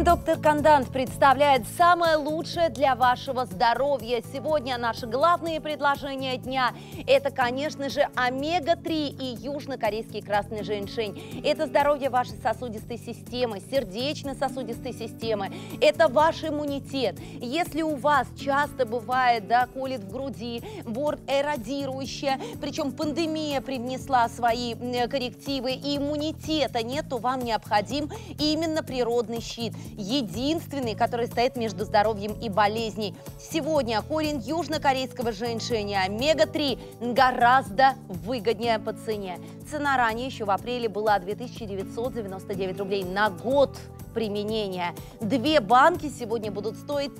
Доктор Кандант представляет самое лучшее для вашего здоровья. Сегодня наши главные предложения дня – это, конечно же, омега-3 и южнокорейский красный женьшень. Это здоровье вашей сосудистой системы, сердечно-сосудистой системы. Это ваш иммунитет. Если у вас часто бывает, колит в груди, борт эродирующая, причем пандемия привнесла свои коррективы и иммунитета нет, то вам необходим именно природный щит. Единственный, который стоит между здоровьем и болезней. Сегодня корень южнокорейского женьшеня омега-3 гораздо выгоднее по цене. Цена ранее, еще в апреле, была 2999 рублей на год применения. 2 банки сегодня будут стоить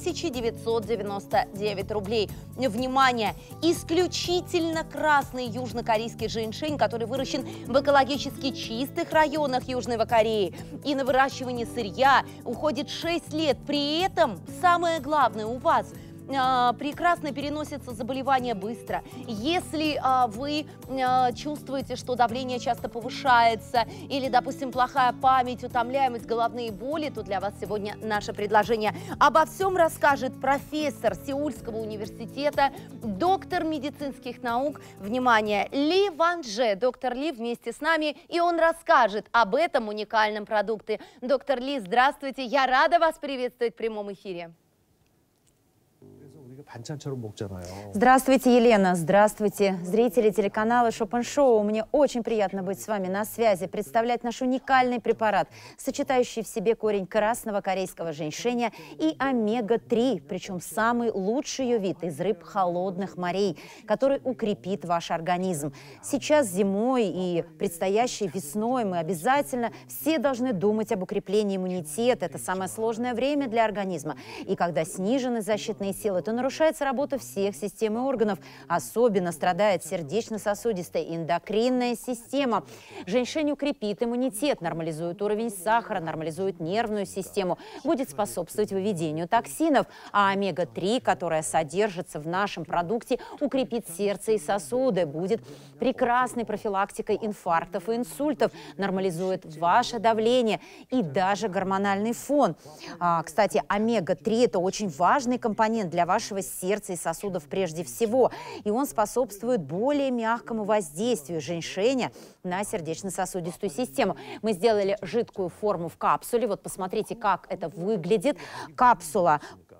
1999 рублей. Внимание! Исключительно красный южнокорейский женьшень, который выращен в экологически чистых районах Южной Кореи. И на выращивание сырья уходит 6 лет. При этом самое главное у вас – прекрасно переносится заболевание быстро. Если вы чувствуете, что давление часто повышается или, допустим, плохая память, утомляемость, головные боли, то для вас сегодня наше предложение. Обо всем расскажет профессор Сеульского университета, доктор медицинских наук, внимание, Ли Ван-Же. Доктор Ли вместе с нами, и он расскажет об этом уникальном продукте. Доктор Ли, здравствуйте, я рада вас приветствовать в прямом эфире. Здравствуйте, Елена. Здравствуйте, зрители телеканала Шопен-Шоу. Мне очень приятно быть с вами на связи, представлять наш уникальный препарат, сочетающий в себе корень красного корейского женьшеня и омега-3, причем самый лучший ее вид из рыб холодных морей, который укрепит ваш организм. Сейчас зимой и предстоящей весной мы обязательно все должны думать об укреплении иммунитета. Это самое сложное время для организма. И когда снижены защитные силы, то нарушается работа всех систем и органов. Особенно страдает сердечно-сосудистая и эндокринная система. Женьшень укрепит иммунитет, нормализует уровень сахара, нормализует нервную систему, будет способствовать выведению токсинов. А омега-3, которая содержится в нашем продукте, укрепит сердце и сосуды, будет прекрасной профилактикой инфарктов и инсультов, нормализует ваше давление и даже гормональный фон. Кстати, омега-3 – это очень важный компонент для вашего сердца и сосудов прежде всего. И он способствует более мягкому воздействию женьшеня на сердечно-сосудистую систему. Мы сделали жидкую форму в капсуле. Вот посмотрите, как это выглядит. Капсула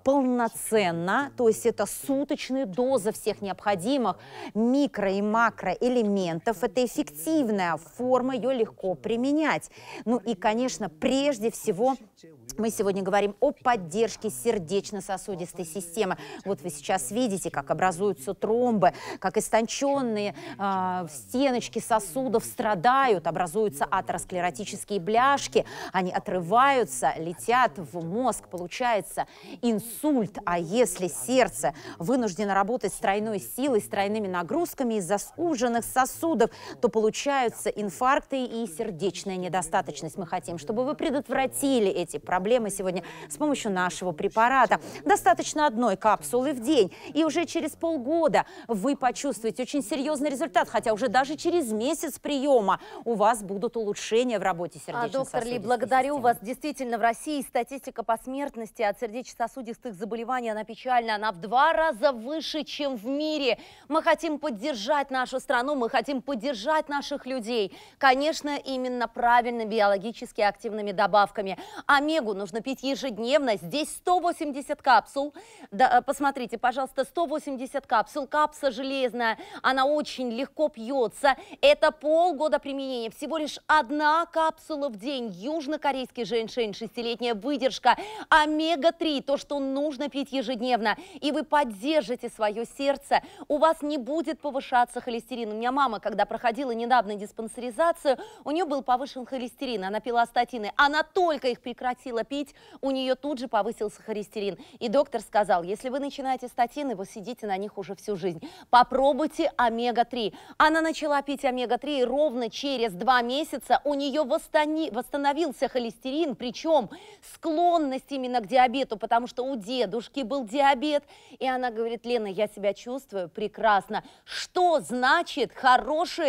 полноценна, то есть это суточная доза всех необходимых микро- и макроэлементов. Это эффективная форма, ее легко применять. Ну и, конечно, прежде всего мы сегодня говорим о поддержке сердечно-сосудистой системы. Вот вы сейчас видите, как образуются тромбы, как истонченные стеночки сосудов страдают, образуются атеросклеротические бляшки, они отрываются, летят в мозг, получается инсульт. А если сердце вынуждено работать с тройной силой, с тройными нагрузками из-за суженных сосудов, то получаются инфаркты и сердечная недостаточность. Мы хотим, чтобы вы предотвратили эти проблемы сегодня с помощью нашего препарата. Достаточно одной капсулы в день, и уже через полгода вы почувствуете очень серьезный результат, хотя уже даже через месяц приема у вас будут улучшения в работе сердечно-сосудистой доктор Ли, благодарю вас. Действительно, в России статистика по смертности от сердечно-сосудистых заболеваний, она печальна, она в 2 раза выше, чем в мире. Мы хотим поддержать нашу страну, мы хотим поддержать наших людей. Конечно, именно правильно биологически активными добавками. Омегу нужно пить ежедневно. Здесь 180 капсул. Да, посмотрите, пожалуйста, 180 капсул. Капса железная, она очень легко пьется. Это полгода применения. Всего лишь 1 капсула в день. Южнокорейский женьшень, 6-летняя выдержка. Омега-3, то, что нужно пить ежедневно. И вы поддержите свое сердце. У вас не будет повышаться холестерин. У меня мама, когда проходила недавно диспансеризацию, у нее был повышен холестерин. Она пила статины. Она только их прекратила пить, у нее тут же повысился холестерин. И доктор сказал, если вы начинаете статины, вы сидите на них уже всю жизнь. Попробуйте омега-3. Она начала пить омега-3, и ровно через 2 месяца у нее восстановился холестерин, причем склонность именно к диабету, потому что у дедушки был диабет. И она говорит, Лена, я себя чувствую прекрасно. Что значит хорошее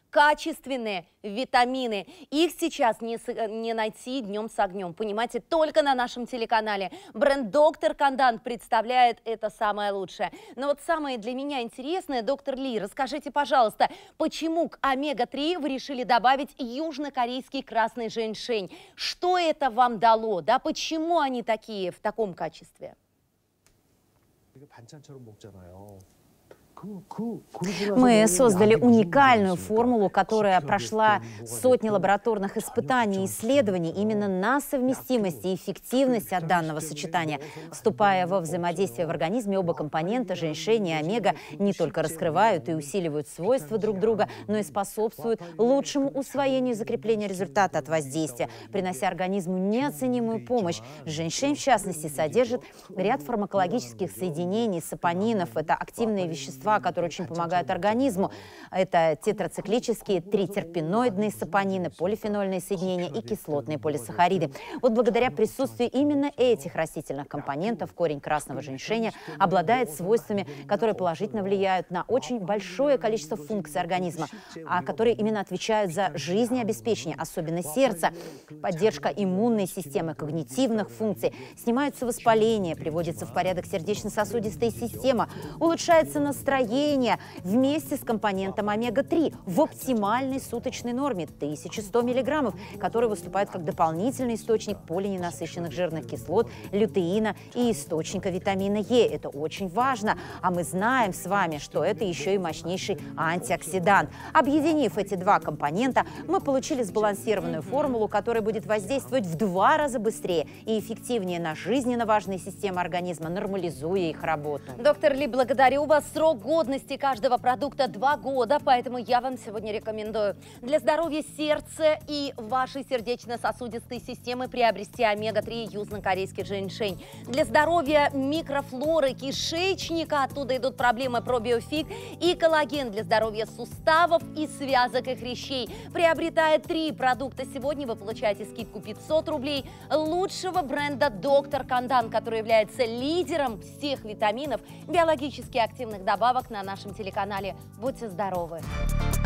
качественные витамины. Их сейчас не найти днем с огнем. Понимаете, только на нашем телеканале. Бренд «Доктор Кандан» представляет это самое лучшее. Но вот самое для меня интересное, доктор Ли, расскажите, пожалуйста, почему к омега-3 вы решили добавить южнокорейский красный женьшень? Что это вам дало? Да? Почему они такие в таком качестве? Мы создали уникальную формулу, которая прошла сотни лабораторных испытаний и исследований именно на совместимость и эффективность от данного сочетания. Вступая во взаимодействие в организме, оба компонента, женьшень и омега, не только раскрывают и усиливают свойства друг друга, но и способствуют лучшему усвоению и закреплению результата от воздействия, принося организму неоценимую помощь. Женьшень, в частности, содержит ряд фармакологических соединений, сапонинов. Это активные вещества, которые очень помогают организму. Это тетрациклические, тритерпеноидные сапонины, полифенольные соединения и кислотные полисахариды. Вот благодаря присутствию именно этих растительных компонентов корень красного женьшеня обладает свойствами, которые положительно влияют на очень большое количество функций организма, которые именно отвечают за жизнеобеспечение, особенно сердца, поддержка иммунной системы, когнитивных функций, снимаются воспаления, приводится в порядок сердечно-сосудистая система, улучшается настроение вместе с компонентом омега-3 в оптимальной суточной норме 1100 миллиграммов, который выступает как дополнительный источник полиненасыщенных жирных кислот, лютеина и источника витамина Е. Это очень важно. А мы знаем с вами, что это еще и мощнейший антиоксидант. Объединив эти два компонента, мы получили сбалансированную формулу, которая будет воздействовать в 2 раза быстрее и эффективнее на жизненно важные системы организма, нормализуя их работу. Доктор Ли, благодарю вас. Срок годности каждого продукта 2 года, поэтому я вам сегодня рекомендую для здоровья сердца и вашей сердечно-сосудистой системы приобрести омега-3 южнокорейский женьшень. Для здоровья микрофлоры кишечника, оттуда идут проблемы пробиофит, и коллаген для здоровья суставов и связок и хрящей. Приобретая 3 продукта сегодня, вы получаете скидку 500 рублей лучшего бренда «Доктор Кандан», который является лидером всех витаминов, биологически активных добавок на нашем телеканале. Будьте здоровы!